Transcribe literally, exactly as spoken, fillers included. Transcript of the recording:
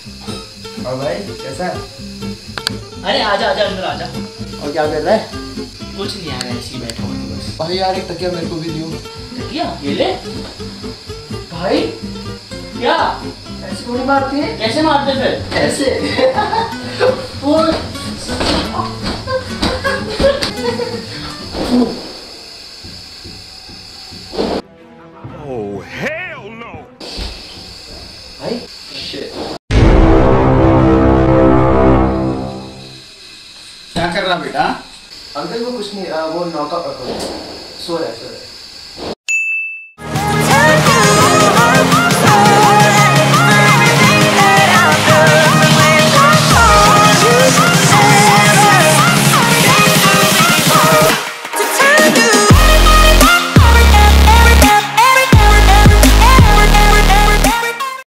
और भाई कैसा है? अरे आजा आजा अंदर आजा। और क्या कर रहा है? कुछ नहीं यार, ऐसे ही बैठा हूँ तो बस। भाई यार एक तकिया मेरे को भी दियो। तकिया ये ले भाई। क्या ऐसे थोड़ी मारती है? कैसे मारते फिर? ऐसे। Oh hell no! भाई शिट। क्या कर रहा बेटा? अंकल वो कुछ नहीं, आ, वो नौका सो रहा है सो रहा है।